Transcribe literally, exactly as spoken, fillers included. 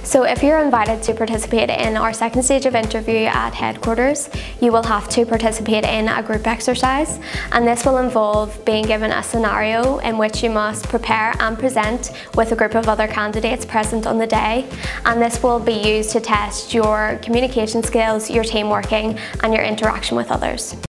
So if you're invited to participate in our second stage of interview at headquarters, you will have to participate in a group exercise, and this will involve being given a scenario in which you must prepare and present with a group of other candidates present on the day, and this will be used to test your communication skills, your team working and your interaction with others.